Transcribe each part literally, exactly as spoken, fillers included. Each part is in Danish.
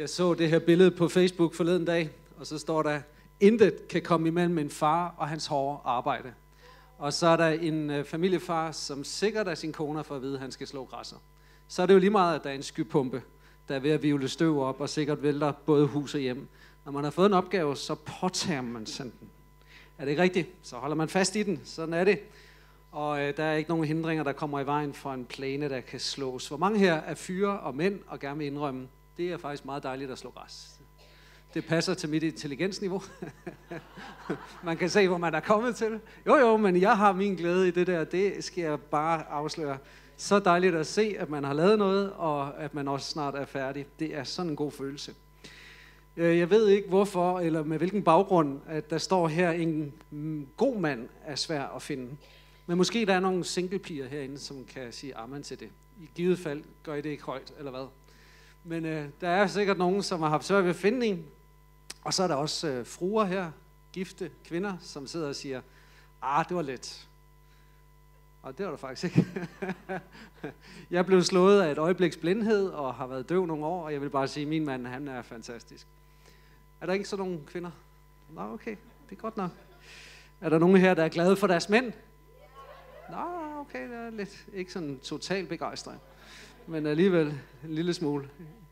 Jeg så det her billede på Facebook forleden dag, og så står der, intet kan komme imellem en far og hans hårde arbejde. Og så er der en øh, familiefar, som sikkert af sin kone for at vide, at han skal slå græsser. Så er det jo lige meget, at der er en skypumpe, der er ved at hvirvle støv op, og sikkert vælter både hus og hjem. Når man har fået en opgave, så påtager man sådan den. Er det ikke rigtigt? Så holder man fast i den. Sådan er det. Og øh, der er ikke nogen hindringer, der kommer i vejen for en plæne, der kan slås. Hvor mange her er fyre og mænd og gerne vil indrømme, det er faktisk meget dejligt at slå græs. Det passer til mit intelligensniveau. Man kan se, hvor man er kommet til. Jo jo, men jeg har min glæde i det der. Det skal jeg bare afsløre. Så dejligt at se, at man har lavet noget, og at man også snart er færdig. Det er sådan en god følelse. Jeg ved ikke hvorfor, eller med hvilken baggrund, at der står her, en god mand er svær at finde. Men måske der er nogle singlepiger herinde, som kan sige amen til det. I givet fald gør I det ikke højt, eller hvad? Men øh, der er sikkert nogen, som har haft svært ved at finde en. Og så er der også øh, fruer her, gifte kvinder, som sidder og siger, ah, det var let. Og det var der faktisk ikke. Jeg blev slået af et øjebliks blindhed, og har været døv nogle år, og jeg vil bare sige, at min mand, han er fantastisk. Er der ikke sådan nogle kvinder? Nå, okay, det er godt nok. Er der nogen her, der er glade for deres mænd? Nå, okay, det er lidt, ikke sådan total begejstring, men alligevel en lille smule.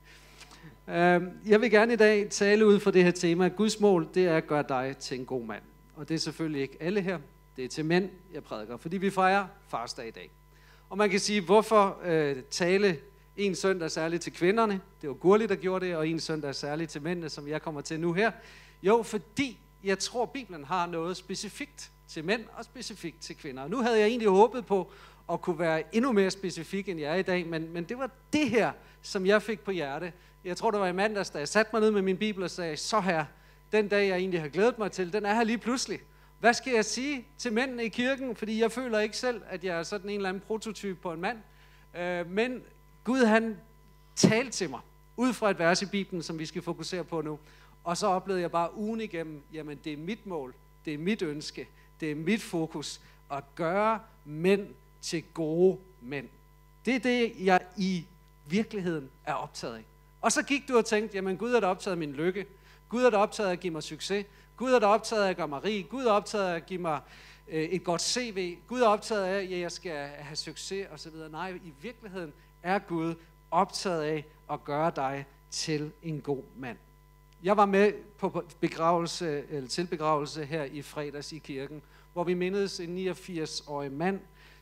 Jeg vil gerne i dag tale ud fra det her tema. Guds mål, det er at gøre dig til en god mand. Og det er selvfølgelig ikke alle her. Det er til mænd, jeg prædiker, fordi vi fejrer farsdag i dag. Og man kan sige, hvorfor øh, tale en søndag særligt til kvinderne? Det var Gurli, der gjorde det, og en søndag særligt til mændene, som jeg kommer til nu her. Jo, fordi jeg tror, Bibelen har noget specifikt til mænd og specifikt til kvinder. Og nu havde jeg egentlig håbet på at kunne være endnu mere specifik, end jeg er i dag, men, men det var det her, som jeg fik på hjerte. Jeg tror, det var i mandags, da jeg satte mig ned med min bibel og sagde, så her, den dag, jeg egentlig har glædet mig til, den er her lige pludselig. Hvad skal jeg sige til mændene i kirken? Fordi jeg føler ikke selv, at jeg er sådan en eller anden prototype på en mand. Øh, men Gud, han talte til mig, ud fra et vers i Bibelen, som vi skal fokusere på nu. Og så oplevede jeg bare ugen igennem, jamen det er mit mål, det er mit ønske, det er mit fokus, at gøre mænd til gode mænd. Det er det, jeg i virkeligheden er optaget af. Og så gik du og tænkte, jamen Gud er da optaget af min lykke. Gud er da optaget af at give mig succes. Gud er da optaget af at gøre mig rig. Gud er optaget af at give mig øh, et godt C V. Gud er optaget af, at jeg skal have succes osv. Nej, i virkeligheden er Gud optaget af at gøre dig til en god mand. Jeg var med på begravelse, eller til begravelse her i fredags i kirken, hvor vi mindedes en niogfirs-årig mand,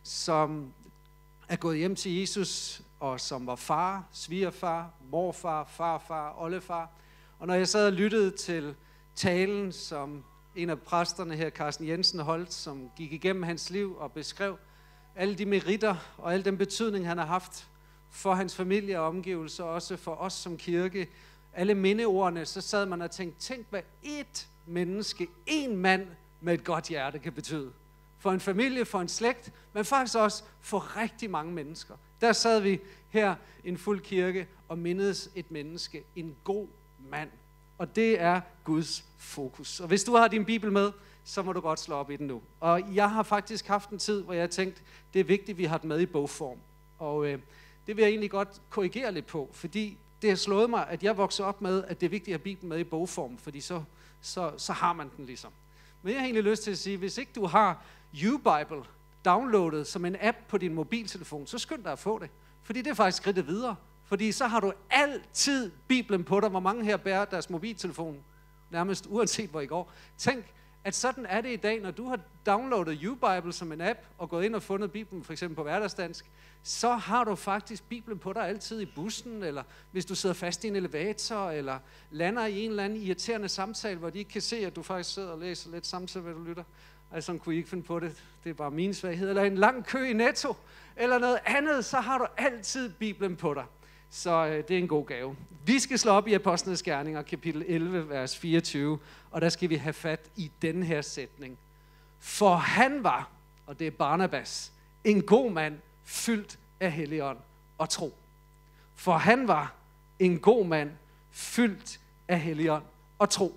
som er gået hjem til Jesus, og som var far, svigerfar, morfar, farfar, oldefar. Og når jeg sad og lyttede til talen, som en af præsterne her, Carsten Jensen, holdt, som gik igennem hans liv og beskrev alle de meritter og al den betydning, han har haft for hans familie og omgivelser, og også for os som kirke, alle mindeordene, så sad man og tænkte, tænk hvad et menneske, en mand med et godt hjerte kan betyde. For en familie, for en slægt, men faktisk også for rigtig mange mennesker. Der sad vi her i en fuld kirke og mindedes et menneske, en god mand. Og det er Guds fokus. Og hvis du har din bibel med, så må du godt slå op i den nu. Og jeg har faktisk haft en tid, hvor jeg har tænkt, det er vigtigt, at vi har den med i bogform. Og øh, det vil jeg egentlig godt korrigere lidt på, fordi det har slået mig, at jeg voksede op med, at det er vigtigt at have Bibelen med i bogform, fordi så, så, så har man den ligesom. Men jeg har egentlig lyst til at sige, hvis ikke du har YouBible downloadet som en app på din mobiltelefon, så skynd dig at få det. Fordi det er faktisk skridtet videre. Fordi så har du altid Bibelen på dig. Hvor mange her bærer deres mobiltelefon nærmest uanset hvor I går. Tænk, at sådan er det i dag, når du har downloadet YouBible som en app og gået ind og fundet Bibelen for eksempel på hverdagsdansk, så har du faktisk Bibelen på dig altid i bussen, eller hvis du sidder fast i en elevator, eller lander i en eller anden irriterende samtale, hvor de ikke kan se, at du faktisk sidder og læser lidt samtidig, hvad du lytter. Altså, sådan kunne I ikke finde på det. Det er bare min svaghed. Eller en lang kø i Netto, eller noget andet, så har du altid Bibelen på dig. Så øh, det er en god gave. Vi skal slå op i Apostlenes Gerninger, kapitel elleve, vers fireogtyve, og der skal vi have fat i den her sætning. For han var, og det er Barnabas, en god mand, fyldt af Helligånd og tro. For han var en god mand, fyldt af Helligånd og tro.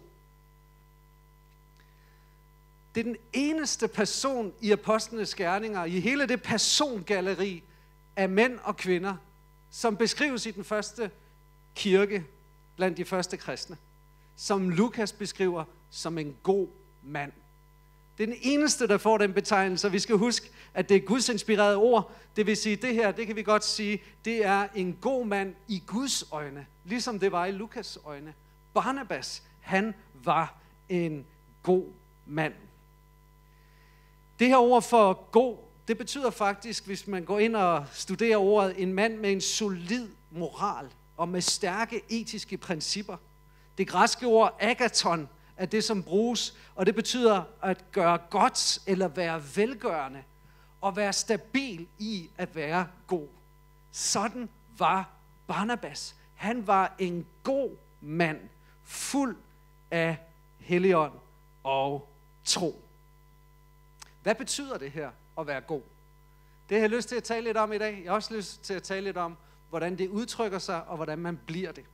Det er den eneste person i Apostlenes Gerninger, i hele det persongalleri af mænd og kvinder, som beskrives i den første kirke, blandt de første kristne, som Lukas beskriver som en god mand. Det er den eneste, der får den betegnelse, og vi skal huske, at det er Guds inspirerede ord. Det vil sige, det her, det kan vi godt sige, det er en god mand i Guds øjne, ligesom det var i Lukas øjne. Barnabas, han var en god mand. Det her ord for god, det betyder faktisk, hvis man går ind og studerer ordet, en mand med en solid moral og med stærke etiske principper. Det græske ord agaton er det, som bruges, og det betyder at gøre godt eller være velgørende og være stabil i at være god. Sådan var Barnabas. Han var en god mand, fuld af Helligånd og tro. Hvad betyder det her at være god? Det har jeg lyst til at tale lidt om i dag. Jeg har også lyst til at tale lidt om, hvordan det udtrykker sig, og hvordan man bliver det.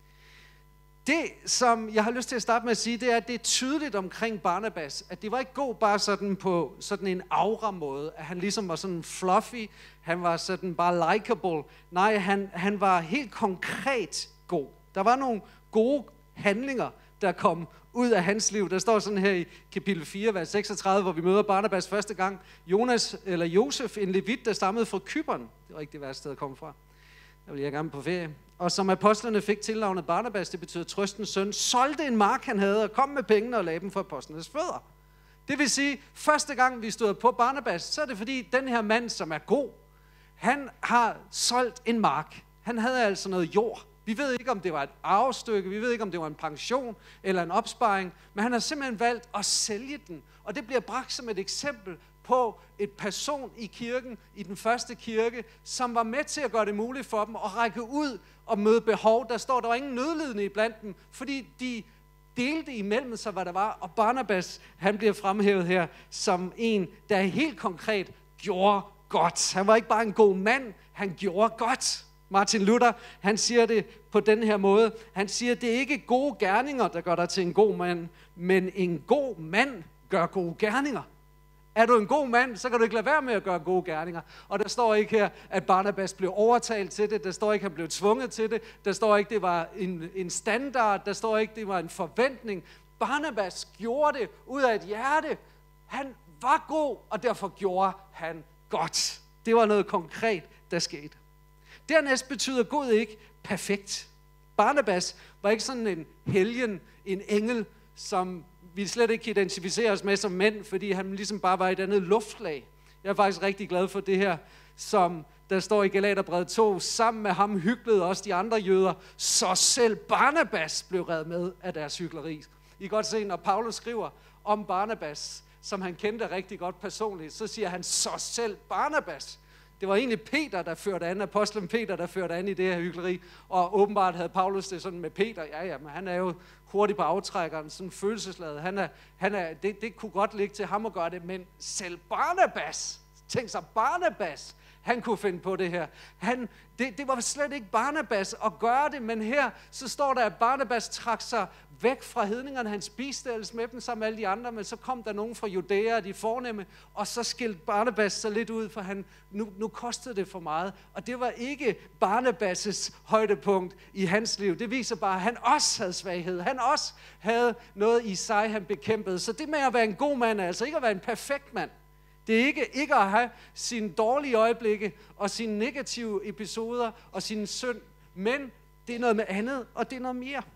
Det, som jeg har lyst til at starte med at sige, det er, at det er tydeligt omkring Barnabas, at det var ikke god bare sådan på sådan en aura-måde, at han ligesom var sådan fluffy, han var sådan bare likable. Nej, han, han var helt konkret god. Der var nogle gode handlinger, der kom ud af hans liv. Der står sådan her i kapitel fire, vers seksogtredive, hvor vi møder Barnabas første gang. Jonas, eller Josef, en levit, der stammede fra Cypern. Det var ikke det værste sted at komme fra. Der ville jeg gerne på ferie. Og som apostlerne fik tilnavnet Barnabas, det betyder trøstens søn, solgte en mark, han havde, og kom med pengene og lagde dem for apostlenes fødder. Det vil sige, første gang vi stod på Barnabas, så er det fordi, den her mand, som er god, han har solgt en mark. Han havde altså noget jord. Vi ved ikke, om det var et arvestykke, vi ved ikke, om det var en pension eller en opsparing, men han har simpelthen valgt at sælge den. Og det bliver bragt som et eksempel på et person i kirken, i den første kirke, som var med til at gøre det muligt for dem at række ud og møde behov. Der står, der var ingen nødlidende iblandt dem, fordi de delte imellem sig, hvad der var. Og Barnabas, han bliver fremhævet her som en, der helt konkret gjorde godt. Han var ikke bare en god mand, han gjorde godt. Martin Luther, han siger det på den her måde. Han siger, det er ikke gode gerninger, der gør dig til en god mand, men en god mand gør gode gerninger. Er du en god mand, så kan du ikke lade være med at gøre gode gerninger. Og der står ikke her, at Barnabas blev overtalt til det. Der står ikke, at han blev tvunget til det. Der står ikke, det var en, en standard. Der står ikke, det var en forventning. Barnabas gjorde det ud af et hjerte. Han var god, og derfor gjorde han godt. Det var noget konkret, der skete. Dernæst betyder god ikke perfekt. Barnabas var ikke sådan en helgen, en engel, som vi slet ikke kan identificere os med som mænd, fordi han ligesom bare var et andet luftlag. Jeg er faktisk rigtig glad for det her, som der står i Galaterbrevet to. Sammen med ham hyklede også de andre jøder, så selv Barnabas blev revet med af deres hykleri. I kan godt se, når Paulus skriver om Barnabas, som han kendte rigtig godt personligt, så siger han, så selv Barnabas. Det var egentlig Peter, der førte an, apostlen Peter, der førte an i det her hykleri, og åbenbart havde Paulus det sådan med Peter, ja ja, men han er jo hurtigt på aftrækkeren, sådan følelsesladet, han er, han er, det, det kunne godt ligge til ham at gøre det, men selv Barnabas, tænk sig Barnabas, han kunne finde på det her. Han, det, det var slet ikke Barnabas at gøre det, men her så står der, at Barnabas trak sig væk fra hedningerne, han spiste ellers med dem sammen med alle de andre, men så kom der nogen fra Judæa, de fornemme, og så skilte Barnabas så lidt ud, for han, nu, nu kostede det for meget. Og det var ikke Barnabas' højdepunkt i hans liv. Det viser bare, at han også havde svaghed. Han også havde noget i sig, han bekæmpede. Så det med at være en god mand er altså ikke at være en perfekt mand. Det er ikke, ikke at have sine dårlige øjeblikke og sine negative episoder og sin synd, men det er noget med andet, og det er noget mere.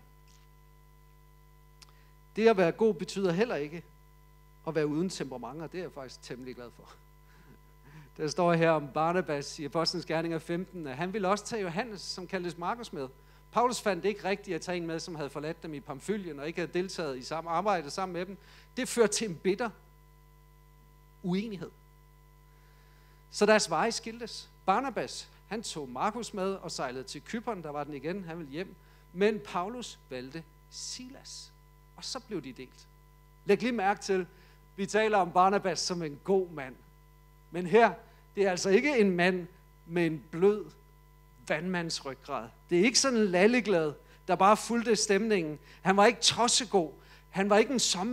Det at være god betyder heller ikke at være uden temperament, og det er jeg faktisk temmelig glad for. Der står her om Barnabas i Apostlenes Gerninger femten, at han ville også tage Johannes, som kaldtes Markus, med. Paulus fandt det ikke rigtigt at tage en med, som havde forladt dem i Pamfylien og ikke havde deltaget i samme arbejde sammen med dem. Det førte til en bitter uenighed. Så deres veje skiltes. Barnabas, han tog Markus med og sejlede til Cypern, der var den igen, han ville hjem. Men Paulus valgte Silas, og så blev de delt. Læg lige mærke til, vi taler om Barnabas som en god mand. Men her, det er altså ikke en mand med en blød vandmandsryggrad. Det er ikke sådan en lalleglad, der bare fulgte stemningen. Han var ikke tossegod. Han var ikke en zombie.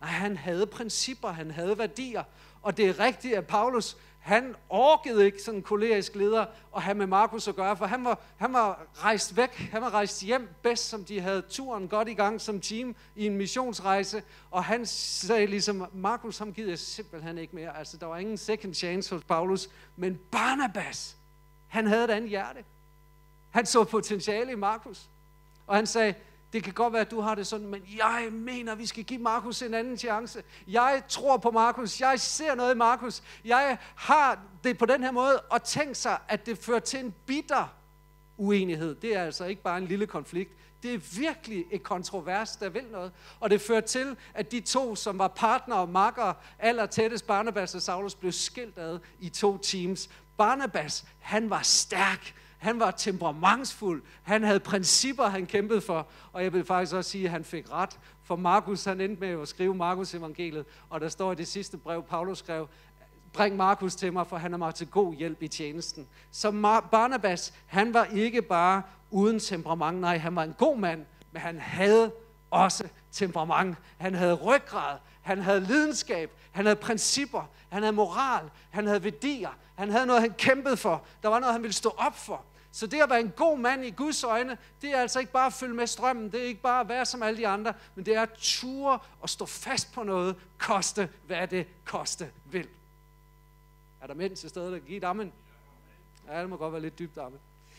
Nej, han havde principper, han havde værdier. Og det er rigtigt, at Paulus, han orkede ikke sådan en kolerisk leder at have med Markus at gøre, for han var, han var rejst væk, han var rejst hjem bedst, som de havde turen godt i gang som team i en missionsrejse, og han sagde ligesom, Markus, ham gider jeg simpelthen ikke mere, altså der var ingen second chance hos Paulus, men Barnabas, han havde et andet hjerte. Han så potentiale i Markus, og han sagde, det kan godt være, at du har det sådan, men jeg mener, at vi skal give Markus en anden chance. Jeg tror på Markus. Jeg ser noget i Markus. Jeg har det på den her måde, og tænk sig, at det fører til en bitter uenighed. Det er altså ikke bare en lille konflikt. Det er virkelig et kontrovers, der vil noget. Og det fører til, at de to, som var partner og makker, aller tættest, Barnabas og Saulus, blev skilt ad i to teams. Barnabas, han var stærk. Han var temperamentsfuld. Han havde principper, han kæmpede for. Og jeg vil faktisk også sige, at han fik ret. For Markus, han endte med at skrive Markus evangeliet. Og der står i det sidste brev, Paulus skrev, bring Markus til mig, for han er mig til god hjælp i tjenesten. Så Barnabas, han var ikke bare uden temperament. Nej, han var en god mand, men han havde også temperament. Han havde ryggrad. Han havde lidenskab. Han havde principper. Han havde moral. Han havde værdier. Han havde noget, han kæmpede for. Der var noget, han ville stå op for. Så det at være en god mand i Guds øjne, det er altså ikke bare at følge med strømmen. Det er ikke bare at være som alle de andre, men det er at ture og stå fast på noget, koste hvad det koste vil. Er der mænd til stedet, der kan give et amen? Ja, det må godt være lidt dybt amen.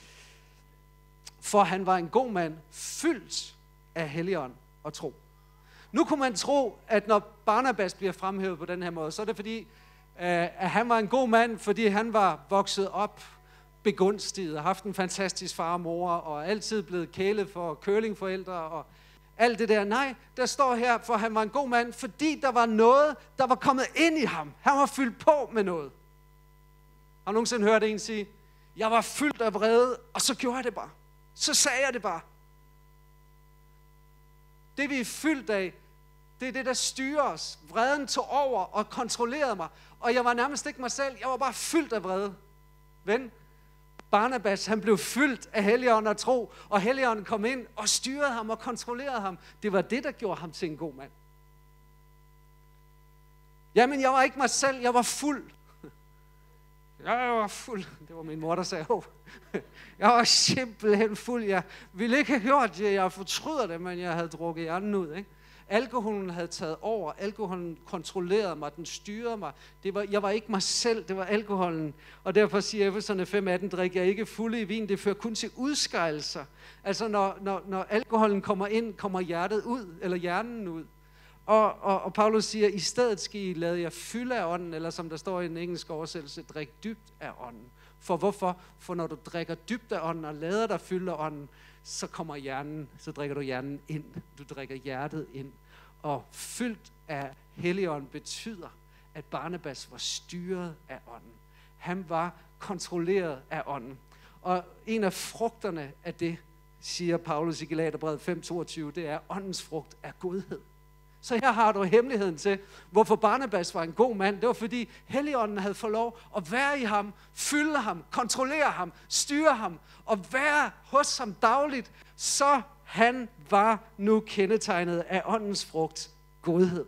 For han var en god mand, fyldt af Helligånd og tro. Nu kunne man tro, at når Barnabas bliver fremhævet på den her måde, så er det fordi, at han var en god mand, fordi han var vokset op begunstiget og haft en fantastisk far og mor, og altid blevet kælet for curlingforældre og alt det der. Nej, der står her, for han var en god mand, fordi der var noget, der var kommet ind i ham. Han var fyldt på med noget. Har du nogensinde hørt en sige, jeg var fyldt af vrede, og så gjorde jeg det bare. Så sagde jeg det bare. Det vi er fyldt af, det er det, der styrer os. Vreden tog over og kontrollerede mig. Og jeg var nærmest ikke mig selv. Jeg var bare fyldt af vrede. Ven, Barnabas, han blev fyldt af Helligånden og tro. Og Helligånden kom ind og styrede ham og kontrollerede ham. Det var det, der gjorde ham til en god mand. Jamen, jeg var ikke mig selv. Jeg var fuld. Jeg var fuld. Det var min mor, der sagde, oh. Jeg var simpelthen fuld. Jeg ville ikke have hørt det. Jeg fortryder det, men jeg havde drukket hjernen ud, ikke? Alkoholen havde taget over. Alkoholen kontrollerede mig. Den styrede mig. Det var, jeg var ikke mig selv. Det var alkoholen. Og derfor siger Efeserne fem atten, drik jeg ikke fulde i vin. Det fører kun til udskejelser. Altså når, når, når alkoholen kommer ind, kommer hjertet ud, eller hjernen ud. Og, og, og Paulus siger, i stedet skal I lade jer fylde af ånden, eller som der står i en engelsk oversættelse, drik dybt af ånden. For hvorfor? For når du drikker dybt af ånden og lader dig fylde af ånden, så kommer hjernen, så drikker du hjernen ind. Du drikker hjertet ind. Og fyldt af Helligånden betyder, at Barnabas var styret af ånden. Han var kontrolleret af ånden. Og en af frugterne af det, siger Paulus i Galaterbrevet fem toogtyve, det er åndens frugt af godhed. Så her har du hemmeligheden til, hvorfor Barnabas var en god mand. Det var fordi Helligånden havde fået lov at være i ham, fylde ham, kontrollere ham, styre ham og være hos ham dagligt. Så han var nu kendetegnet af åndens frugt, godhed.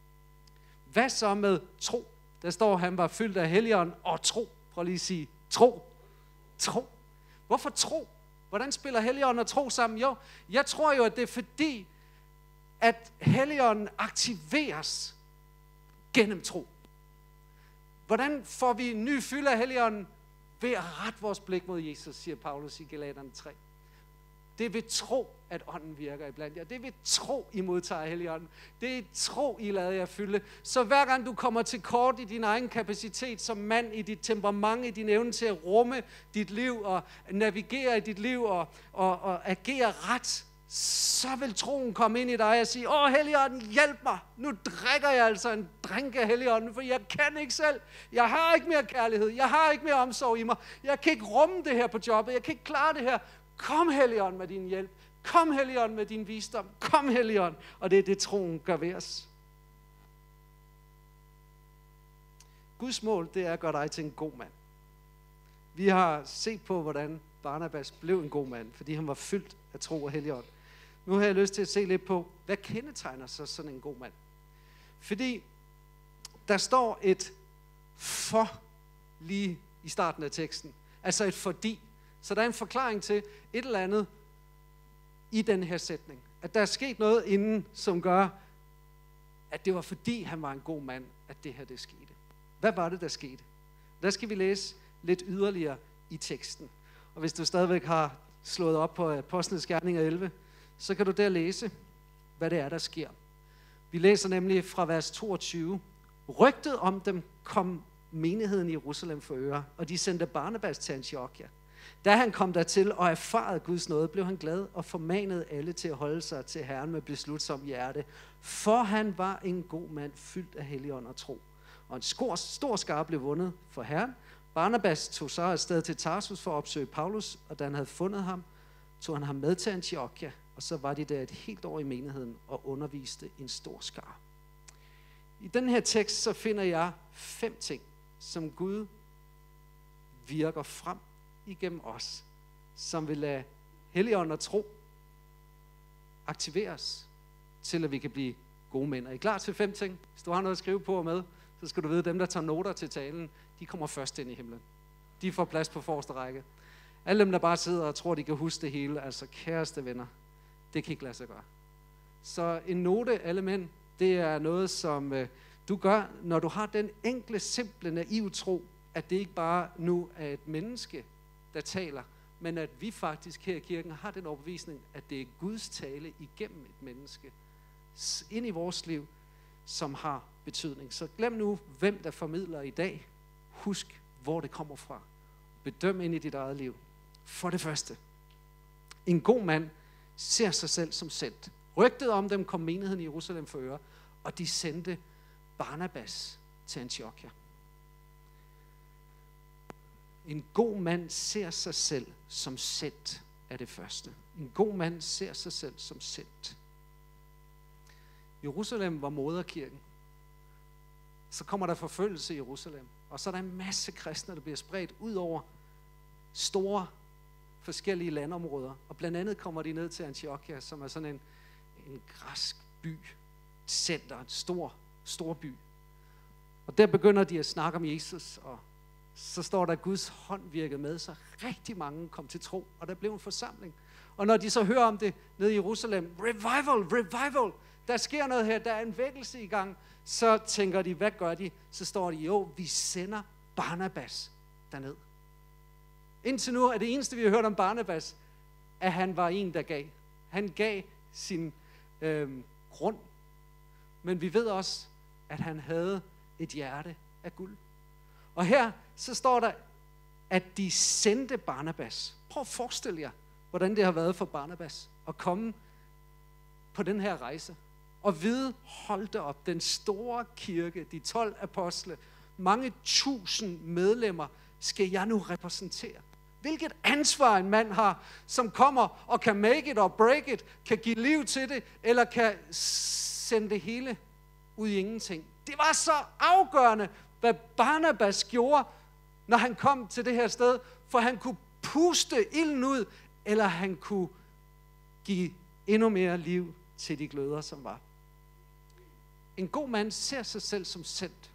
Hvad så med tro? Der står, at han var fyldt af Helligånden og tro. Prøv lige at sige tro. Tro. Hvorfor tro? Hvordan spiller Helligånden og tro sammen? Jo, jeg tror jo, at det er fordi, at Helligånden aktiveres gennem tro. Hvordan får vi en ny fylde af Helligånden? Ved at rette vores blik mod Jesus, siger Paulus i Galaterne tre. Det er ved tro, at ånden virker iblandt jer. Det er ved tro, I modtager Helligånden. Det er tro, I lader jer fylde. Så hver gang du kommer til kort i din egen kapacitet som mand, i dit temperament, i din evne til at rumme dit liv og navigere i dit liv og, og, og agere ret, så vil troen komme ind i dig og sige, åh Helligånden, hjælp mig. Nu drikker jeg altså en drink af Helligånden, for jeg kan ikke selv. Jeg har ikke mere kærlighed. Jeg har ikke mere omsorg i mig. Jeg kan ikke rumme det her på jobbet. Jeg kan ikke klare det her. Kom Helligånden med din hjælp. Kom Helligånden med din visdom. Kom Helligånden. Og det er det, troen gør ved os. Guds mål, det er at gøre dig til en god mand. Vi har set på, hvordan Barnabas blev en god mand, fordi han var fyldt af tro og Helligånd. Nu har jeg lyst til at se lidt på, hvad kendetegner så sådan en god mand? Fordi der står et for lige i starten af teksten. Altså et fordi. Så der er en forklaring til et eller andet i den her sætning. At der er sket noget inden, som gør, at det var fordi han var en god mand, at det her det skete. Hvad var det, der skete? Der skal vi læse lidt yderligere i teksten. Og hvis du stadigvæk har slået op på Apostlenes Gerninger elleve, så kan du der læse, hvad det er, der sker. Vi læser nemlig fra vers toogtyve. Rygtet om dem kom menigheden i Jerusalem for øre, og de sendte Barnabas til Antiochia. Da han kom dertil og erfarede Guds nåde, blev han glad og formanede alle til at holde sig til Herren med beslutsom hjerte. For han var en god mand, fyldt af helligånd og tro. Og en stor, stor skare blev vundet for Herren. Barnabas tog så afsted til Tarsus for at opsøge Paulus, og da han havde fundet ham, tog han ham med til Antiochia, og så var de der et helt år i menigheden og underviste en stor skare. I den her tekst så finder jeg fem ting, som Gud virker frem igennem os, som vil lade Helligånd og tro aktiveres til, at vi kan blive gode mænd. Er I klar til fem ting? Hvis du har noget at skrive på og med, så skal du vide, at dem, der tager noter til talen, de kommer først ind i himlen. De får plads på forreste række. Alle dem, der bare sidder og tror, de kan huske det hele, altså kæreste venner, det kan ikke lade sig gøre. Så en note, alle mænd, det er noget, som øh, du gør, når du har den enkle, simple, naive tro, at det ikke bare nu er et menneske, der taler, men at vi faktisk her i kirken har den overbevisning, at det er Guds tale igennem et menneske ind i vores liv, som har betydning. Så glem nu, hvem der formidler i dag. Husk, hvor det kommer fra. Bedøm ind i dit eget liv. For det første, en god mand ser sig selv som sendt. Rygtet om dem kom menigheden i Jerusalem for øre, og de sendte Barnabas til Antiochia. En god mand ser sig selv som sendt, er det første. En god mand ser sig selv som sendt. Jerusalem var moderkirken. Så kommer der forfølgelse i Jerusalem, og så er der en masse kristne, der bliver spredt ud over store forskellige landområder. Og blandt andet kommer de ned til Antiochia, som er sådan en, en græsk by, center, en stor, stor by. Og der begynder de at snakke om Jesus, og så står der, at Guds hånd virkede med, så rigtig mange kom til tro, og der blev en forsamling. Og når de så hører om det nede i Jerusalem, revival, revival, der sker noget her, der er en vækkelse i gang, så tænker de, hvad gør de? Så står de, jo, vi sender Barnabas derned. Indtil nu er det eneste, vi har hørt om Barnabas, at han var en, der gav. Han gav sin øh, grund, men vi ved også, at han havde et hjerte af guld. Og her så står der, at de sendte Barnabas. Prøv at forestille jer, hvordan det har været for Barnabas at komme på den her rejse. Og vide, hold da op, den store kirke, de tolv apostle, mange tusind medlemmer, skal jeg nu repræsentere. Hvilket ansvar en mand har, som kommer og kan make it or break it, kan give liv til det, eller kan sende det hele ud i ingenting. Det var så afgørende, hvad Barnabas gjorde, når han kom til det her sted, for han kunne puste ilden ud, eller han kunne give endnu mere liv til de gløder, som var. En god mand ser sig selv som sendt.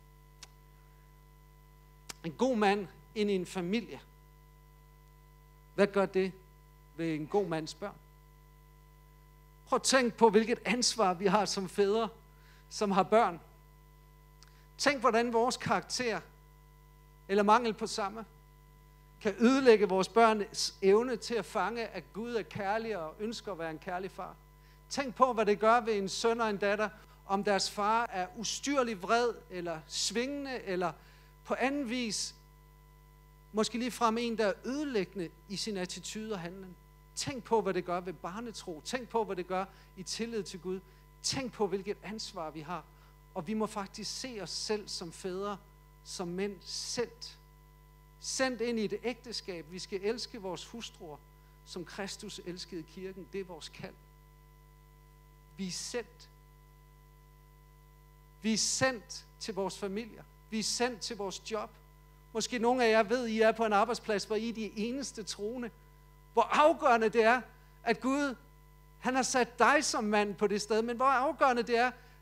En god mand ind i en familie. Hvad gør det ved en god mands børn? Prøv at tænk på, hvilket ansvar vi har som fædre, som har børn. Tænk, hvordan vores karakter, eller mangel på samme, kan ødelægge vores børns evne til at fange, at Gud er kærlig og ønsker at være en kærlig far. Tænk på, hvad det gør ved en søn og en datter, om deres far er ustyrlig vred, eller svingende, eller på anden vis, måske ligefrem en, der er ødelæggende i sin attitude og handling. Tænk på, hvad det gør ved barnetro. Tænk på, hvad det gør i tillid til Gud. Tænk på, hvilket ansvar vi har. Og vi må faktisk se os selv som fædre, som mænd sendt. Sendt ind i et ægteskab. Vi skal elske vores hustruer, som Kristus elskede kirken. Det er vores kald. Vi er sendt. Vi er sendt til vores familier. Vi er sendt til vores job. Måske nogle af jer ved, I er på en arbejdsplads, hvor I er de eneste troende. Hvor afgørende det er, at Gud, han har sat dig som mand på det sted, men hvor afgørende det er,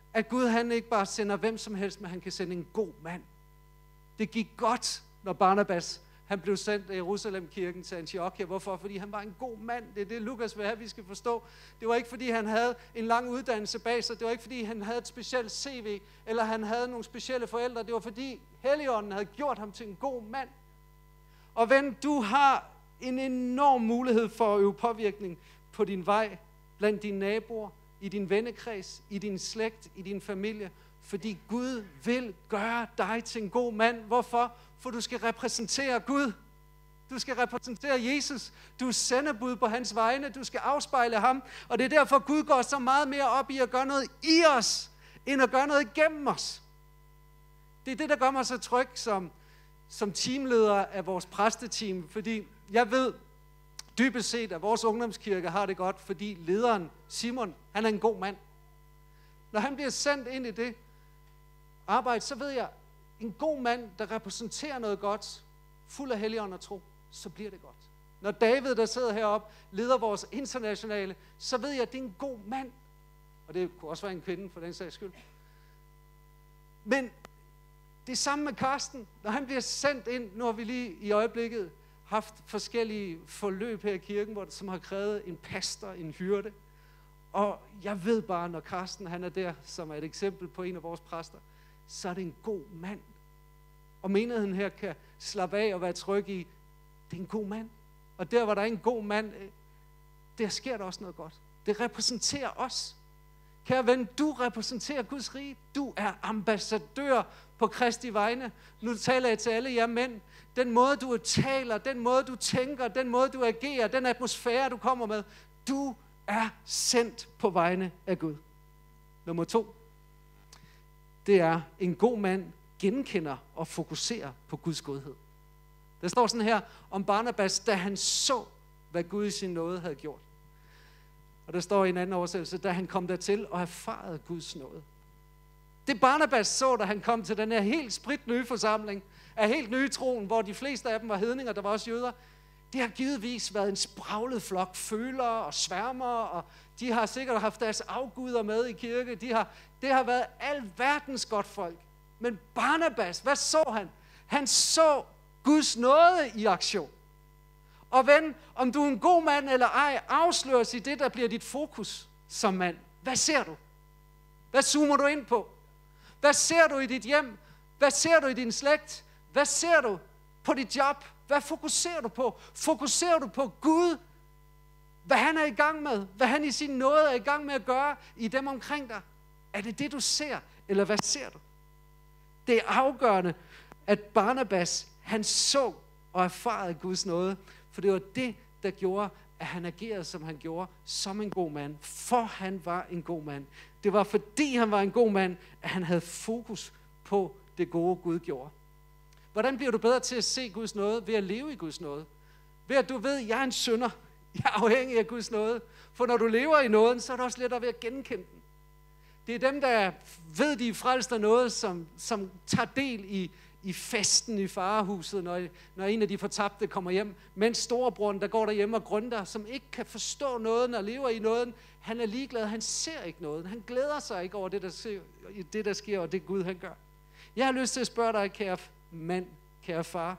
at Gud han ikke bare sender hvem som helst, men han kan sende en god mand. Det gik godt, når Barnabas han blev sendt af Jerusalem-kirken til Antiochia. Hvorfor? Fordi han var en god mand. Det er det, Lukas vil have, vi skal forstå. Det var ikke, fordi han havde en lang uddannelse bag sig. Det var ikke, fordi han havde et specielt C V, eller han havde nogle specielle forældre. Det var, fordi Helligånden havde gjort ham til en god mand. Og ven, du har en enorm mulighed for at øve påvirkning på din vej, blandt dine naboer, i din vennekreds, i din slægt, i din familie. Fordi Gud vil gøre dig til en god mand. Hvorfor? For du skal repræsentere Gud. Du skal repræsentere Jesus. Du er sendebud på hans vegne. Du skal afspejle ham. Og det er derfor, Gud går så meget mere op i at gøre noget i os, end at gøre noget igennem os. Det er det, der gør mig så tryg som, som teamleder af vores præsteteam. Fordi jeg ved dybest set, at vores ungdomskirke har det godt, fordi lederen, Simon, han er en god mand. Når han bliver sendt ind i det arbejde, så ved jeg, en god mand, der repræsenterer noget godt, fuld af Helligånd og tro, så bliver det godt. Når David, der sidder heroppe, leder vores internationale, så ved jeg, at det er en god mand. Og det kunne også være en kvinde, for den sags skyld. Men det er samme med Karsten. Når han bliver sendt ind, nu har vi lige i øjeblikket haft forskellige forløb her i kirken, hvor, som har krævet en pastor, en hyrde. Og jeg ved bare, når Karsten han er der, som er et eksempel på en af vores præster, så er det en god mand. Og menigheden her kan slappe af og være tryg i, det er en god mand. Og der, hvor der er en god mand, der sker der også noget godt. Det repræsenterer os. Kære ven, du repræsenterer Guds rige. Du er ambassadør på Kristi vegne. Nu taler jeg til alle jer mænd. Den måde, du taler, den måde, du tænker, den måde, du agerer, den atmosfære, du kommer med. Du er sendt på vegne af Gud. Nummer to. Det er, en god mand genkender og fokuserer på Guds godhed. Der står sådan her om Barnabas, da han så, hvad Gud i sin nåde havde gjort. Og der står i en anden oversættelse, da han kom dertil og erfarede Guds nåde. Det Barnabas så, da han kom til den her helt spritnye forsamling, af helt nye troen, hvor de fleste af dem var hedninger, der var også jøder, det har givetvis været en spraglet flok følere og sværmere, og de har sikkert haft deres afguder med i kirke. De har, det har været al verdens godt folk. Men Barnabas, hvad så han? Han så Guds nåde i aktion. Og ven, om du er en god mand eller ej, afsløres i det, der bliver dit fokus som mand. Hvad ser du? Hvad zoomer du ind på? Hvad ser du i dit hjem? Hvad ser du i din slægt? Hvad ser du på dit job? Hvad fokuserer du på? Fokuserer du på Gud? Hvad han er i gang med? Hvad han i sin nåde er i gang med at gøre i dem omkring dig? Er det det, du ser? Eller hvad ser du? Det er afgørende, at Barnabas, han så og erfarede Guds nåde. For det var det, der gjorde, at han agerede, som han gjorde, som en god mand. For han var en god mand. Det var fordi han var en god mand, at han havde fokus på det gode, Gud gjorde. Hvordan bliver du bedre til at se Guds nåde? Ved at leve i Guds nåde. Ved at du ved, at jeg er en synder. Jeg er afhængig af Guds nåde. For når du lever i nåden, så er det også lettere ved at genkende den. Det er dem, der ved, de er frelst af noget, som, som tager del i, i festen i farehuset, når, når en af de fortabte kommer hjem. Mens storebroren, der går derhjemme og grønter, som ikke kan forstå nåden og lever i nåden, han er ligeglad, han ser ikke nåden. Han glæder sig ikke over det, der sker, det, der sker og det Gud han gør. Jeg har lyst til at spørge dig, kære mand, kære far.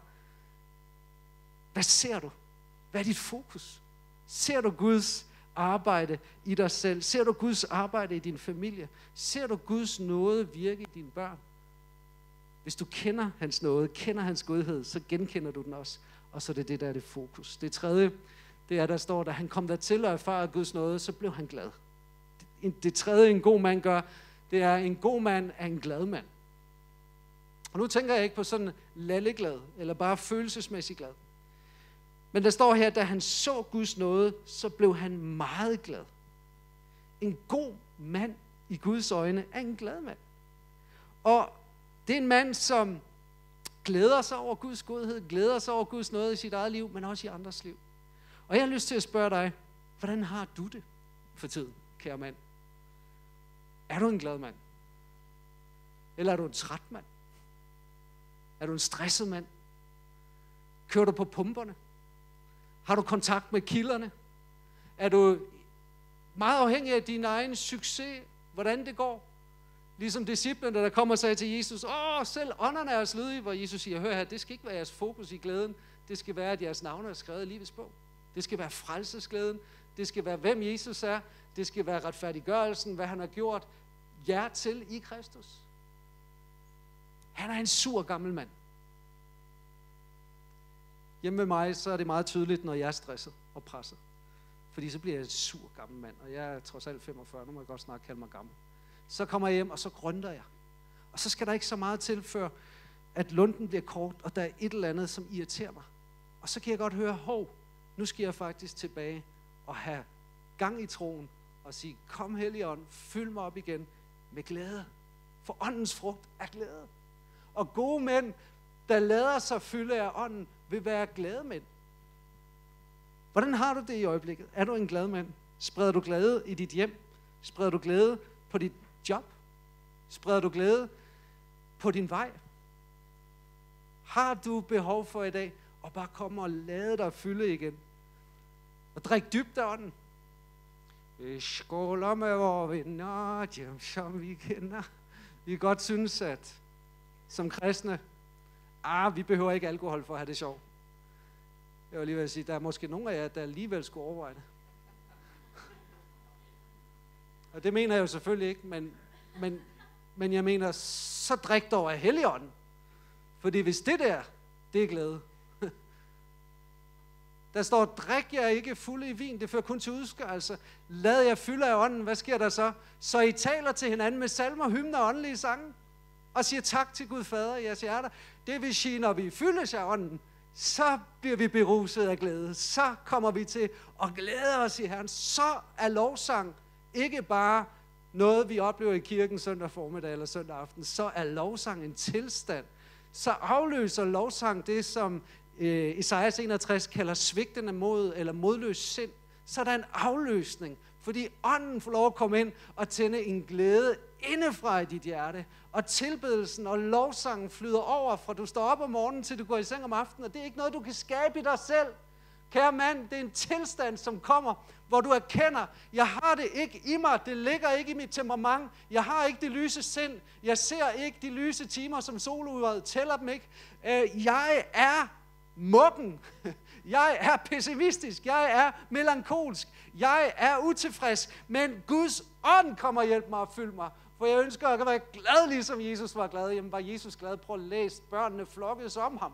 Hvad ser du? Hvad er dit fokus? Ser du Guds arbejde i dig selv? Ser du Guds arbejde i din familie? Ser du Guds nåde virke i dine børn? Hvis du kender hans nåde, kender hans godhed, så genkender du den også. Og så er det det, der er det fokus. Det tredje, det er, der står, da han kom dertil og erfarede Guds nåde, så blev han glad. Det tredje, en god mand gør, det er, en god mand er en glad mand. Og nu tænker jeg ikke på sådan lalleglad, eller bare følelsesmæssigt glad. Men der står her, da han så Guds nåde, så blev han meget glad. En god mand i Guds øjne er en glad mand. Og det er en mand, som glæder sig over Guds godhed, glæder sig over Guds nåde i sit eget liv, men også i andres liv. Og jeg har lyst til at spørge dig, hvordan har du det for tiden, kære mand? Er du en glad mand? Eller er du en træt mand? Er du en stresset mand? Kører du på pumperne? Har du kontakt med kilderne? Er du meget afhængig af din egen succes, hvordan det går? Ligesom disciplene, der kommer og sagde til Jesus, åh, selv ånderne er os lydige, hvor Jesus siger, hør her, det skal ikke være jeres fokus i glæden, det skal være, at jeres navne er skrevet i livets bog. Det skal være frelsesglæden, det skal være, hvem Jesus er, det skal være retfærdiggørelsen, hvad han har gjort jer til i Kristus. Han er en sur gammel mand. Hjemme med mig, så er det meget tydeligt, når jeg er stresset og presset. Fordi så bliver jeg en sur gammel mand, og jeg er trods alt femogfyrre, nu må jeg godt snart kalde mig gammel. Så kommer jeg hjem, og så grønter jeg. Og så skal der ikke så meget til, før at lunden bliver kort, og der er et eller andet, som irriterer mig. Og så kan jeg godt høre, hov, nu skal jeg faktisk tilbage og have gang i troen, og sige, kom Helligånd, fyld mig op igen med glæde. For åndens frugt er glæde. Og gode mænd, der lader sig fylde af ånden, vil være glade mænd. Hvordan har du det i øjeblikket? Er du en glad mand? Spreder du glæde i dit hjem? Spreder du glæde på dit job? Spreder du glæde på din vej? Har du behov for i dag at bare komme og lade dig fylde igen? Og drik dybt af ånden. Vi skåler med vores venner, dem som vi kender. Vi kan godt synes, at som kristne, ah, vi behøver ikke alkohol for at have det sjovt. Jeg vil lige vil sige, der er måske nogle af jer, der alligevel skulle overveje det. Og det mener jeg jo selvfølgelig ikke, men, men, men jeg mener, så drik dog af Helligånden. Fordi hvis det der, det er glæde. Der står, drik jer ikke fulde i vin, det fører kun til udskørelse. Lad jer fylde af ånden, hvad sker der så? Så I taler til hinanden med salmer, hymner og åndelige sange, og siger tak til Gud Fader i jeres hjerter. Det vil sige, når vi fyldes af ånden, så bliver vi beruset af glæde. Så kommer vi til at glæde os i Herren. Så er lovsang ikke bare noget, vi oplever i kirken søndag formiddag eller søndag aften. Så er lovsang en tilstand. Så afløser lovsang det, som øh, Esajas enogtres kalder svigtende mod eller modløs sind. Så er der en afløsning, fordi ånden får lov at komme ind og tænde en glæde indefra i dit hjerte. Og tilbedelsen og lovsangen flyder over, fra du står op om morgenen til du går i seng om aftenen. Og det er ikke noget, du kan skabe i dig selv. Kære mand, det er en tilstand, som kommer, hvor du erkender, jeg har det ikke i mig, det ligger ikke i mit temperament, jeg har ikke det lyse sind, jeg ser ikke de lyse timer som soluret, tæller dem ikke. Jeg er muggen, jeg er pessimistisk, jeg er melankolsk, jeg er utilfreds, men Guds ånd kommer og hjælper mig og fylde mig. For jeg ønsker at være glad, ligesom Jesus var glad. Jamen var Jesus glad? Prøv at læse, børnene flokkedes om ham.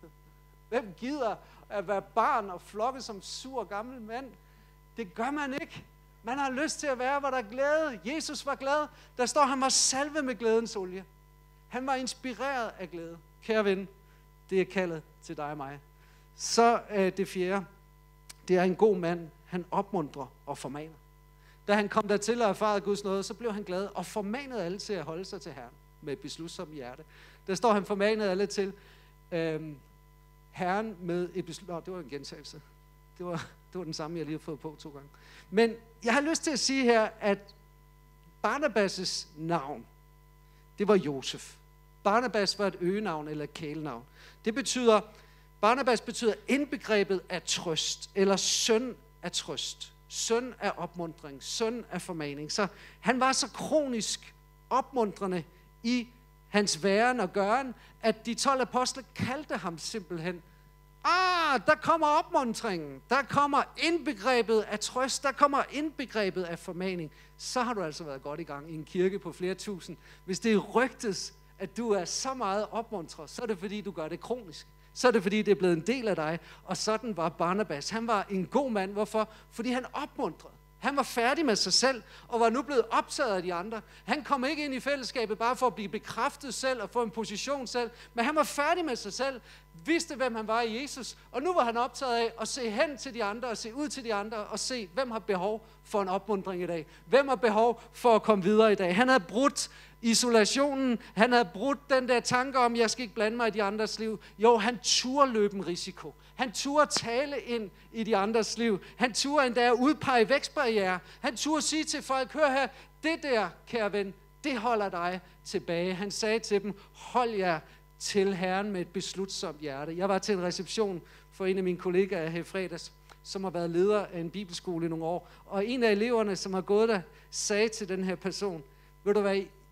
Hvem gider at være barn og flokke som sur gammel mand? Det gør man ikke. Man har lyst til at være, hvor der er glæde. Jesus var glad. Der står, han var salvet med glædens olie. Han var inspireret af glæde. Kære ven, det er kaldet til dig og mig. Så øh, det fjerde, det er en god mand. Han opmuntrer og formaner. Da han kom dertil og erfarede Guds nåde, så blev han glad og formanede alle til at holde sig til Herren med et beslutsomt hjerte. Der står, han formanede alle til øh, Herren med et beslut... Nå, det var en gentagelse. Det var, det var den samme, jeg lige har fået på to gange. Men jeg har lyst til at sige her, at Barnabas' navn, det var Josef. Barnabas var et øgenavn eller et kælenavn. Det betyder, Barnabas betyder indbegrebet af trøst, eller søn af trøst. Søn af opmuntring, søn af formaning. Så han var så kronisk opmuntrende i hans væren og gøren, at de tolv apostle kaldte ham simpelthen, ah, der kommer opmuntringen, der kommer indbegrebet af trøst, der kommer indbegrebet af formaning. Så har du altså været godt i gang i en kirke på flere tusind. Hvis det rygtes, at du er så meget opmuntret, så er det fordi, du gør det kronisk. Så er det fordi, det er blevet en del af dig. Og sådan var Barnabas. Han var en god mand. Hvorfor? Fordi han opmuntrede. Han var færdig med sig selv, og var nu blevet optaget af de andre. Han kom ikke ind i fællesskabet bare for at blive bekræftet selv og få en position selv, men han var færdig med sig selv, vidste, hvem han var i Jesus, og nu var han optaget af at se hen til de andre, og se ud til de andre, og se, hvem har behov for en opmuntring i dag. Hvem har behov for at komme videre i dag. Han havde brudt isolationen, han havde brudt den der tanke om, jeg skal ikke blande mig i de andres liv. Jo, han turde løbe en risiko. Han turde tale ind i de andres liv. Han turde endda udpege vækstbarriere. Han turde sige til folk, hør her, det der, kære ven, det holder dig tilbage. Han sagde til dem, hold jer til Herren med et beslutsomt hjerte. Jeg var til en reception for en af mine kollegaer her i fredags, som har været leder af en bibelskole i nogle år. Og en af eleverne, som har gået der, sagde til den her person, ved du hvad,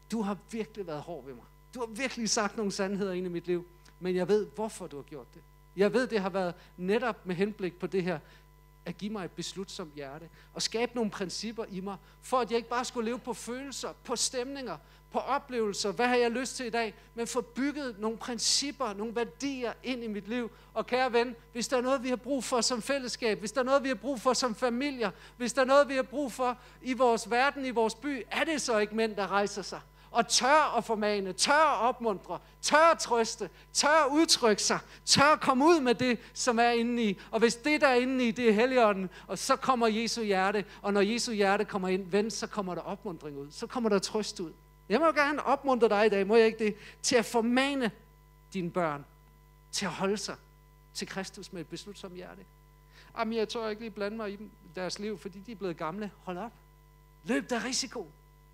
du har virkelig været hård ved mig. Du har virkelig sagt nogle sandheder ind i mit liv, men jeg ved, hvorfor du har gjort det. Jeg ved, det har været netop med henblik på det her, at give mig et beslutsomt hjerte, og skabe nogle principper i mig, for at jeg ikke bare skulle leve på følelser, på stemninger, på oplevelser, hvad har jeg lyst til i dag, men få bygget nogle principper, nogle værdier ind i mit liv. Og kære ven, hvis der er noget, vi har brug for som fællesskab, hvis der er noget, vi har brug for som familier, hvis der er noget, vi har brug for i vores verden, i vores by, er det så ikke mænd, der rejser sig og tør at formane, tør at opmuntre, tør at trøste, tør at udtrykke sig, tør at komme ud med det, som er inde i. Og hvis det, der er inde i, det er Helligånden, og så kommer Jesu hjerte, og når Jesu hjerte kommer ind, ven, så kommer der opmuntring ud, så kommer der trøst ud. Jeg må gerne opmuntre dig i dag, må jeg ikke det, til at formane dine børn, til at holde sig til Kristus med et beslutsomt hjerte. Jamen, jeg tør ikke lige blande mig i deres liv, fordi de er blevet gamle. Hold op. Løb der risiko.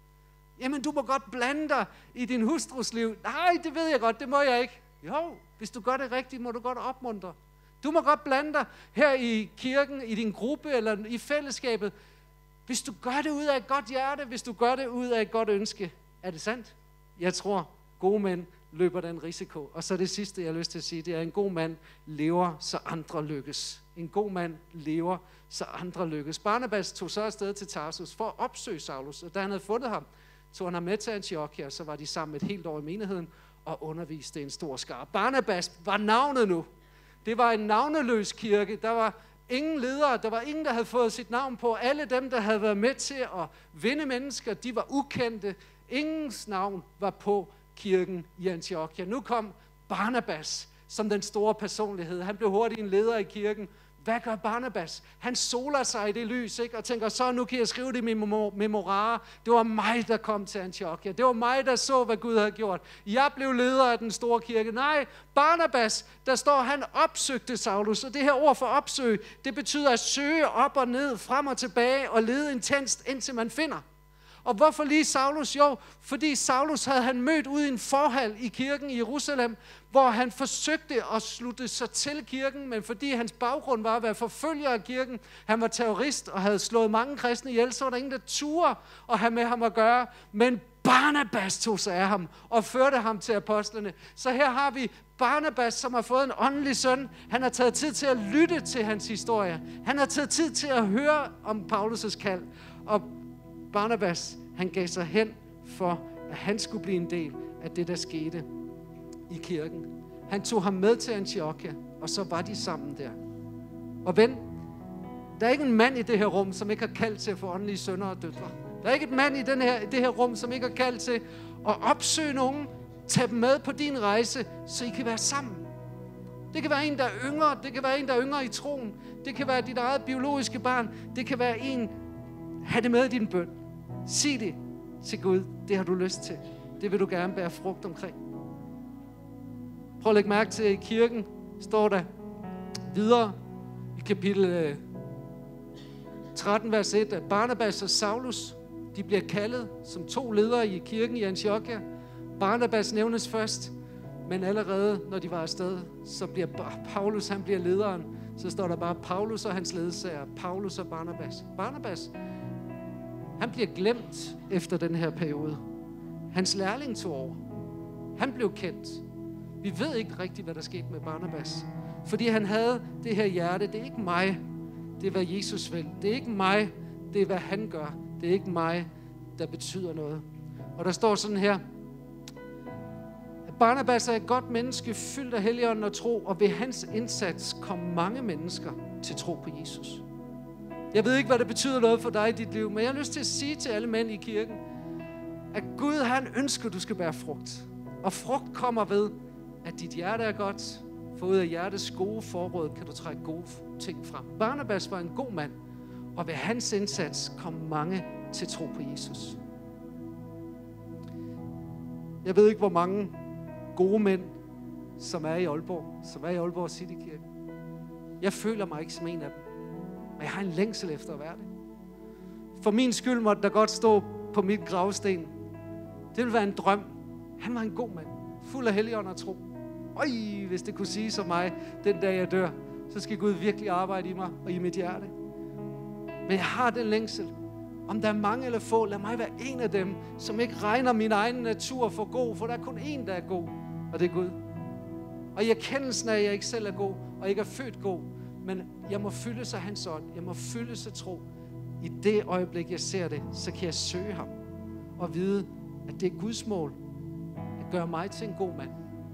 Jamen, du må godt blande dig i din hustrus liv. Nej, det ved jeg godt, det må jeg ikke. Jo, hvis du gør det rigtigt, må du godt opmuntre. Du må godt blande dig her i kirken, i din gruppe eller i fællesskabet. Hvis du gør det ud af et godt hjerte, hvis du gør det ud af et godt ønske. Er det sandt? Jeg tror, gode mænd løber den risiko. Og så det sidste, jeg har lyst til at sige, det er, at en god mand lever, så andre lykkes. En god mand lever, så andre lykkes. Barnabas tog så afsted til Tarsus for at opsøge Saulus, og da han havde fundet ham, tog han ham med til Antiochia, så var de sammen et helt år i menigheden og underviste en stor skare. Barnabas var navnet nu. Det var en navneløs kirke. Der var ingen ledere, der var ingen, der havde fået sit navn på. Alle dem, der havde været med til at vinde mennesker, de var ukendte. Ingens navn var på kirken i Antiochia. Nu kom Barnabas som den store personlighed. Han blev hurtigt en leder i kirken. Hvad gør Barnabas? Han soler sig i det lys, ikke? Og tænker, så nu kan jeg skrive det i min memoirer. Det var mig, der kom til Antiochia. Det var mig, der så, hvad Gud havde gjort. Jeg blev leder af den store kirke. Nej, Barnabas, der står, han opsøgte Saulus. Og det her ord for opsøge, det betyder at søge op og ned, frem og tilbage og lede intenst, indtil man finder. Og hvorfor lige Saulus? Jo, fordi Saulus havde han mødt ude i en forhal i kirken i Jerusalem, hvor han forsøgte at slutte sig til kirken, men fordi hans baggrund var at være forfølger af kirken, han var terrorist og havde slået mange kristne ihjel, så var der ingen, der turde at have med ham at gøre. Men Barnabas tog sig af ham og førte ham til apostlene. Så her har vi Barnabas, som har fået en åndelig søn. Han har taget tid til at lytte til hans historie. Han har taget tid til at høre om Paulus' kald. Og Barnabas, han gav sig hen for, at han skulle blive en del af det, der skete i kirken. Han tog ham med til Antiochia, og så var de sammen der. Og ven, der er ikke en mand i det her rum, som ikke har kaldt til at få åndelige sønner og døtre. Der er ikke et mand i den her, det her rum, som ikke har kaldt til at opsøge nogen, tage dem med på din rejse, så I kan være sammen. Det kan være en, der er yngre, det kan være en, der er yngre i troen, det kan være dit eget biologiske barn, det kan være en, have det med i din bøn. Sig det til Gud, det har du lyst til. Det vil du gerne bære frugt omkring. Prøv at lægge mærke til, at i kirken står der videre i kapitel tretten, vers et, at Barnabas og Saulus, de bliver kaldet som to ledere i kirken i Antiochia. Barnabas nævnes først, men allerede når de var afsted, så bliver Paulus, han bliver lederen. Så står der bare Paulus og hans ledsager, Paulus og Barnabas. Barnabas, han bliver glemt efter den her periode. Hans lærling tog over. Han blev kendt. Vi ved ikke rigtigt, hvad der skete med Barnabas. Fordi han havde det her hjerte. Det er ikke mig, det er hvad Jesus vil. Det er ikke mig, det er hvad han gør. Det er ikke mig, der betyder noget. Og der står sådan her, at Barnabas er et godt menneske, fyldt af Helligånden og tro, og ved hans indsats kom mange mennesker til tro på Jesus. Jeg ved ikke, hvad det betyder noget for dig i dit liv, men jeg har lyst til at sige til alle mænd i kirken, at Gud, han ønsker, at du skal bære frugt. Og frugt kommer ved, at dit hjerte er godt. For ud af hjertets gode forråd kan du trække gode ting frem. Barnabas var en god mand, og ved hans indsats kom mange til tro på Jesus. Jeg ved ikke, hvor mange gode mænd, som er i Aalborg, som er i Aalborg City Kirke. Jeg føler mig ikke som en af dem. Men jeg har en længsel efter at være det. For min skyld måtte der godt stå på mit gravsten. Det ville være en drøm. Han var en god mand. Fuld af Helligånd og tro. Øj, hvis det kunne sige som mig, den dag jeg dør, så skal Gud virkelig arbejde i mig og i mit hjerte. Men jeg har den længsel. Om der er mange eller få, lad mig være en af dem, som ikke regner min egen natur for god, for der er kun én, der er god, og det er Gud. Og i erkendelsen af, at jeg ikke selv er god, og ikke er født god, men jeg må fyldes af hans ånd, jeg må fyldes af tro. I det øjeblik, jeg ser det, så kan jeg søge ham, og vide, at det er Guds mål, at gøre mig til en god mand.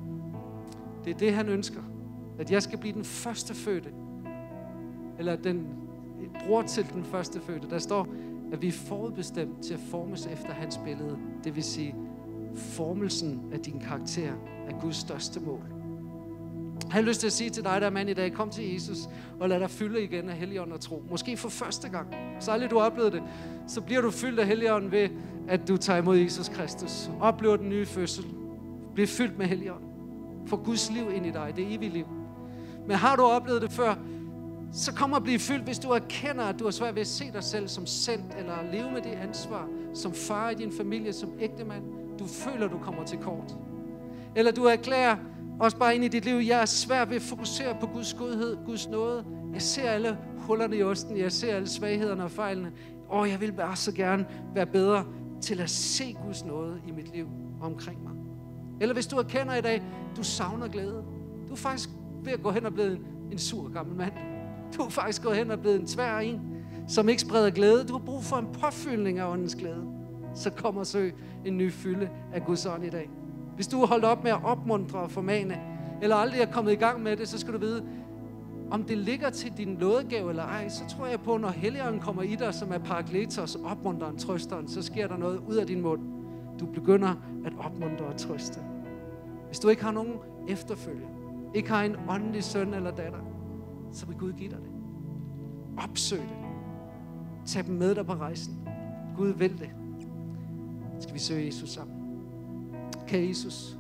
Det er det, han ønsker, at jeg skal blive den første fødte, eller den bror til den første fødte. Der står, at vi er forudbestemt til at formes efter hans billede. Det vil sige, formelsen af din karakter er Guds største mål. Jeg har lyst til at sige til dig, der er mand i dag, kom til Jesus og lad dig fylde igen af Helligånden og tro. Måske for første gang. Så aldrig du har oplevet det, så bliver du fyldt af Helligånden ved, at du tager imod Jesus Kristus. Oplever den nye fødsel. Bliv fyldt med Helligånden. Få Guds liv ind i dig, det evige liv. Men har du oplevet det før, så kom og blive fyldt, hvis du erkender, at du har svært ved at se dig selv som sendt, eller leve med det ansvar, som far i din familie, som ægtemand. Du føler, du kommer til kort. Eller du erklærer også bare ind i dit liv, jeg er svært ved at fokusere på Guds godhed, Guds nåde. Jeg ser alle hullerne i osten, jeg ser alle svaghederne og fejlene. Og jeg vil bare så gerne være bedre til at se Guds nåde i mit liv omkring mig. Eller hvis du erkender i dag, du savner glæde. Du er faktisk ved at gå hen og blive en, en sur gammel mand. Du er faktisk gået hen og blevet en tvær en, som ikke spreder glæde. Du har brug for en påfyldning af åndens glæde. Så kom og søg en ny fylde af Guds ånd i dag. Hvis du har holdt op med at opmuntre og formane, eller aldrig er kommet i gang med det, så skal du vide, om det ligger til din nådegave eller ej, så tror jeg på, når Helligånden kommer i dig, som er parakletos, opmuntreren, trøsteren, så sker der noget ud af din mund. Du begynder at opmuntre og trøste. Hvis du ikke har nogen efterfølger, ikke har en åndelig søn eller datter, så vil Gud give dig det. Opsøg det. Tag dem med dig på rejsen. Gud vil det. Skal vi søge Jesus sammen? Kære Jesus,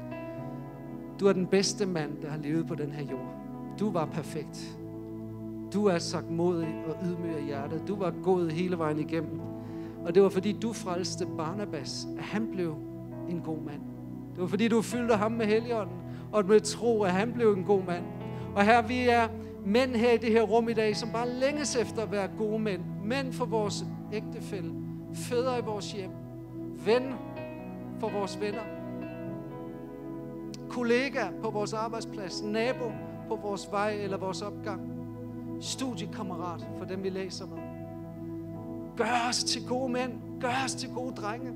du er den bedste mand, der har levet på den her jord. Du var perfekt. Du er sagt modig og ydmyg af hjertet. Du var gået hele vejen igennem. Og det var fordi du frelste Barnabas, at han blev en god mand. Det var fordi du fyldte ham med Helligånden, og med tro, at han blev en god mand. Og her vi er mænd her i det her rum i dag, som bare længes efter at være gode mænd. Mænd for vores ægtefælle, fædre i vores hjem, ven for vores venner, kollega på vores arbejdsplads, nabo på vores vej eller vores opgang, studiekammerat for dem, vi læser med. Gør os til gode mænd, gør os til gode drenge.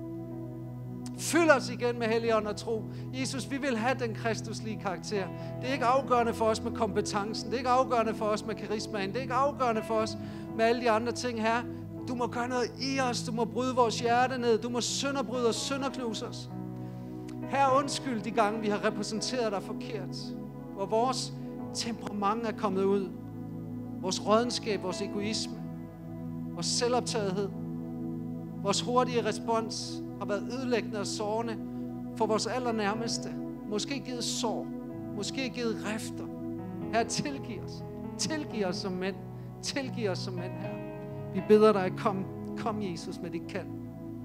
Fyld os igen med Helligånden og tro. Jesus, vi vil have den kristuslige karakter. Det er ikke afgørende for os med kompetencen. Det er ikke afgørende for os med karismaen. Det er ikke afgørende for os med alle de andre ting her. Du må gøre noget i os. Du må bryde vores hjerte ned. Du må sønderbryde os, sønderknuse os. Herre, undskyld de gange, vi har repræsenteret dig forkert. Hvor vores temperament er kommet ud. Vores rådenskab, vores egoisme, vores selvoptagethed, vores hurtige respons har været ødelæggende og sårende for vores allernærmeste. Måske givet sår, måske givet rifter. Herre, tilgiv os. Tilgiv os som mænd. Tilgiv os som mænd, Herre. Vi beder dig, kom, kom Jesus med dit kald.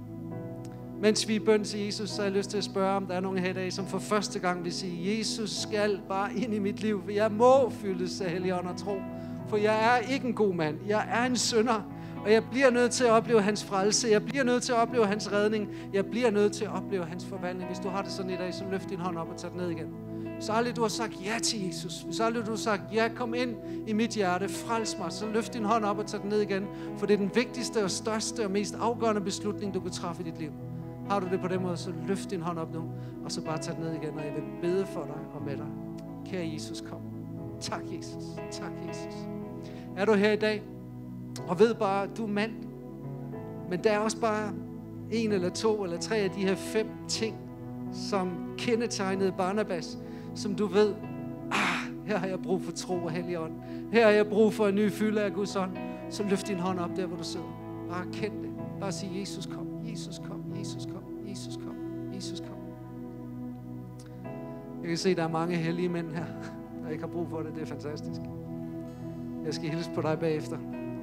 Mens vi er bøn til Jesus, så har jeg lyst til at spørge, om der er nogen her i dag, som for første gang vil sige, Jesus skal bare ind i mit liv, for jeg må fyldes af Helligånden og tro. For jeg er ikke en god mand. Jeg er en synder. Og jeg bliver nødt til at opleve hans frelse. Jeg bliver nødt til at opleve hans redning. Jeg bliver nødt til at opleve hans forvandling. Hvis du har det sådan i dag, så løft din hånd op og tag den ned igen. Hvis aldrig du har sagt ja til Jesus, hvis aldrig du har sagt, ja, kom ind i mit hjerte, frels mig, så løft din hånd op og tag den ned igen. For det er den vigtigste og største og mest afgørende beslutning, du kan træffe i dit liv. Har du det på den måde, så løft din hånd op nu, og så bare tag den ned igen, og jeg vil bede for dig og med dig. Kære Jesus, kom. Tak, Jesus. Tak, Jesus. Er du her i dag, og ved bare, at du er mand, men der er også bare en eller to eller tre af de her fem ting, som kendetegnede Barnabas, som du ved, ah, her har jeg brug for tro og Helligånd. Her har jeg brug for en ny fylde af Guds ånd. Så løft din hånd op der, hvor du sidder. Bare kend det. Bare sig, Jesus kom, Jesus kom, Jesus kom, Jesus kom, Jesus kom. Jeg kan se, at der er mange hellige mænd her, der ikke har brug for det. Det er fantastisk. Jeg skal hilse på dig bagefter.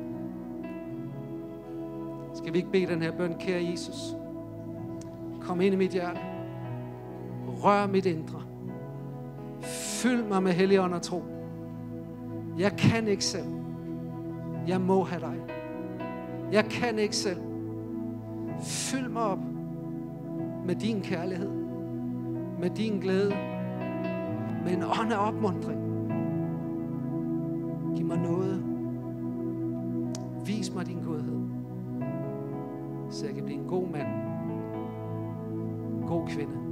Skal vi ikke bede den her bøn, kære Jesus? Kom ind i mit hjerte. Rør mit indre. Fyld mig med Helligånd og tro. Jeg kan ikke selv. Jeg må have dig. Jeg kan ikke selv. Fyld mig op med din kærlighed, med din glæde, med en ånd af opmuntring. Giv mig noget. Vis mig din godhed, så jeg kan blive en god mand, en god kvinde.